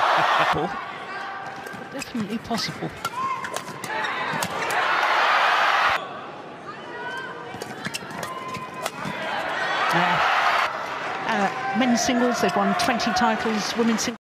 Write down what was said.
Definitely possible. Men's singles, they've won 20 titles. Women's singles.